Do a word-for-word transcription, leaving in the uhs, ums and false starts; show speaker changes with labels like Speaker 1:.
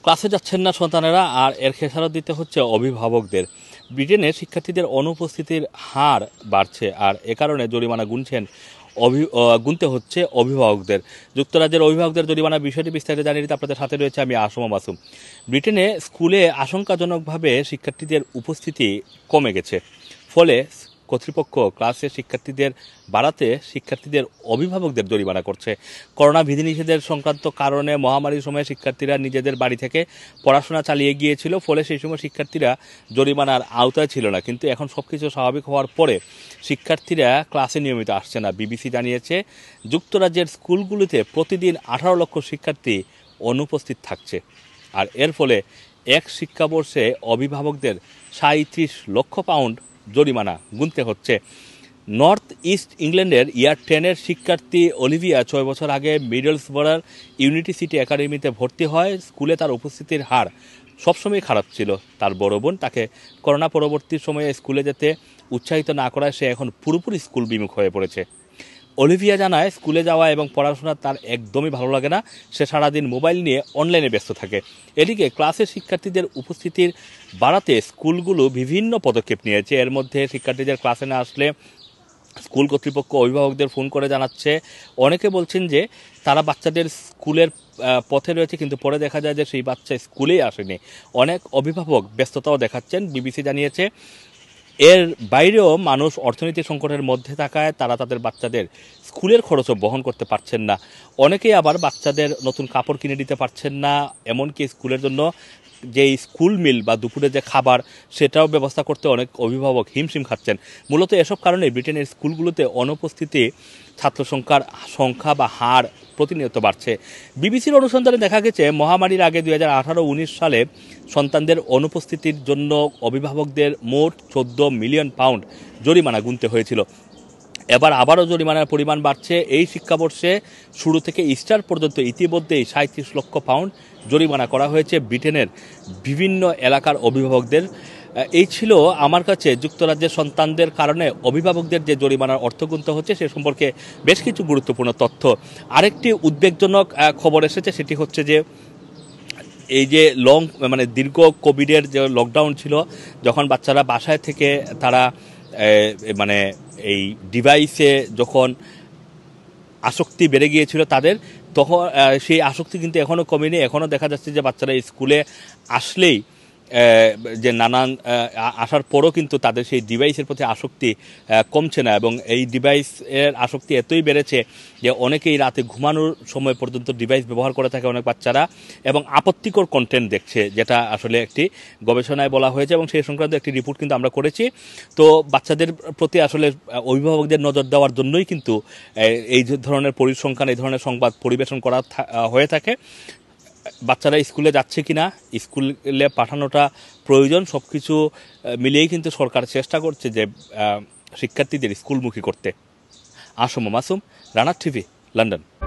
Speaker 1: ক্লাসে যাচ্ছেন না সন্তানেরা, আর এর খেসারত দিতে হচ্ছে অভিভাবকদের। ব্রিটেনে শিক্ষার্থীদের অনুপস্থিতির হার বাড়ছে, আর এ কারণে জরিমানা গুনছেন অভি গুনতে হচ্ছে অভিভাবকদের। যুক্তরাজ্যের অভিভাবকদের জরিমানা বিষয়টি বিস্তারিত জানিয়ে দিতে আপনাদের সাথে রয়েছে আমি আসমা মাসুম। ব্রিটেনে স্কুলে আশঙ্কাজনকভাবে শিক্ষার্থীদের উপস্থিতি কমে গেছে, ফলে কর্তৃপক্ষ ক্লাসে শিক্ষার্থীদের বাড়াতে শিক্ষার্থীদের অভিভাবকদের জরিমানা করছে। করোনা বিধিনিষেধের সংক্রান্ত কারণে মহামারীর সময় শিক্ষার্থীরা নিজেদের বাড়ি থেকে পড়াশোনা চালিয়ে গিয়েছিল, ফলে সেই সময় শিক্ষার্থীরা জরিমানার আওতায় ছিল না। কিন্তু এখন সব কিছু স্বাভাবিক হওয়ার পরে শিক্ষার্থীরা ক্লাসে নিয়মিত আসছে না। বিবিসি জানিয়েছে, যুক্তরাজ্যের স্কুলগুলিতে প্রতিদিন আঠারো লক্ষ শিক্ষার্থী অনুপস্থিত থাকছে, আর এর ফলে এক শিক্ষাবর্ষে অভিভাবকদের সাঁইত্রিশ লক্ষ পাউন্ড জরিমানা গুনতে হচ্ছে। নর্থ ইস্ট ইংল্যান্ডের ইয়ার টেনের শিক্ষার্থী অলিভিয়া ছয় বছর আগে মিডলসবরার ইউনিটি সিটি একাডেমিতে ভর্তি হয়। স্কুলে তার উপস্থিতির হার সবসময় খারাপ ছিল। তার বড় বোন তাকে করোনা পরবর্তী সময়ে স্কুলে যেতে উৎসাহিত না করায় সে এখন পুরোপুরি স্কুল বিমুখ হয়ে পড়েছে। অলিভিয়া জানায়, স্কুলে যাওয়া এবং পড়াশোনা তার একদমই ভালো লাগে না। সে সারাদিন মোবাইল নিয়ে অনলাইনে ব্যস্ত থাকে। এদিকে ক্লাসের শিক্ষার্থীদের উপস্থিতির বাড়াতে স্কুলগুলো বিভিন্ন পদক্ষেপ নিয়েছে। এর মধ্যে শিক্ষার্থীদের ক্লাসে না আসলে স্কুল কর্তৃপক্ষ অভিভাবকদের ফোন করে জানাচ্ছে। অনেকে বলছেন যে তারা বাচ্চাদের স্কুলের পথে রয়েছে, কিন্তু পরে দেখা যায় যে সেই বাচ্চা স্কুলেই আসেনি। অনেক অভিভাবক ব্যস্ততাও দেখাচ্ছেন। বিবিসি জানিয়েছে, এর বাইরেও মানুষ অর্থনৈতিক সংকটের মধ্যে থাকায় তারা তাদের বাচ্চাদের স্কুলের খরচও বহন করতে পারছেন না। অনেকেই আবার বাচ্চাদের নতুন কাপড় কিনে দিতে পারছেন না, এমনকি স্কুলের জন্য যে স্কুল মিল বা দুপুরে যে খাবার সেটাও ব্যবস্থা করতে অনেক অভিভাবক হিমশিম খাচ্ছেন। মূলত এসব কারণে ব্রিটেনের স্কুলগুলোতে অনুপস্থিতি ছাত্র সংখ্যার সংখ্যা বা হার প্রতিনিয়ত বাড়ছে। বিবিসির অনুসন্ধানে দেখা গেছে, মহামারীর আগে দুই হাজার আঠারো উনিশ সালে সন্তানদের অনুপস্থিতির জন্য অভিভাবকদের মোট চোদ্দ মিলিয়ন পাউন্ড জরিমানা গুনতে হয়েছিল। এবার আবারও জরিমানার পরিমাণ বাড়ছে। এই শিক্ষাবর্ষে শুরু থেকে ইস্টার পর্যন্ত ইতিমধ্যেই সাঁইত্রিশ লক্ষ পাউন্ড জরিমানা করা হয়েছে ব্রিটেনের বিভিন্ন এলাকার অভিভাবকদের। এই ছিল আমার কাছে যুক্তরাজ্যের সন্তানদের কারণে অভিভাবকদের যে জরিমানার অর্থ গুনতে হচ্ছে সে সম্পর্কে বেশ কিছু গুরুত্বপূর্ণ তথ্য। আরেকটি উদ্বেগজনক খবর এসেছে, সেটি হচ্ছে যে এই যে লং মানে দীর্ঘ কোভিডের যে লকডাউন ছিল, যখন বাচ্চারা বাসায় থেকে তারা মানে এই ডিভাইসে যখন আসক্তি বেড়ে গিয়েছিল তাদের, তখন সেই আসক্তি কিন্তু এখনও কমেনি। এখনও দেখা যাচ্ছে যে বাচ্চারা স্কুলে আসলেই যে নানান আসার পরও কিন্তু তাদের সেই ডিভাইসের প্রতি আসক্তি কমছে না, এবং এই ডিভাইসের আসক্তি এতই বেড়েছে যে অনেকেই রাতে ঘুমানোর সময় পর্যন্ত ডিভাইস ব্যবহার করে থাকে অনেক বাচ্চারা, এবং আপত্তিকর কন্টেন্ট দেখছে, যেটা আসলে একটি গবেষণায় বলা হয়েছে, এবং সেই সংক্রান্ত একটি রিপোর্ট কিন্তু আমরা করেছি। তো বাচ্চাদের প্রতি আসলে অভিভাবকদের নজর দেওয়ার জন্যই কিন্তু এই ধরনের পরিসংখ্যান, এই ধরনের সংবাদ পরিবেশন করা হয়ে থাকে। বাচ্চারা স্কুলে যাচ্ছে কিনা, স্কুলে পাঠানোটা প্রয়োজন, সব কিছু মিলিয়েই কিন্তু সরকার চেষ্টা করছে যে শিক্ষার্থীদের স্কুলমুখী করতে। Asma Masum, Rana TV, London.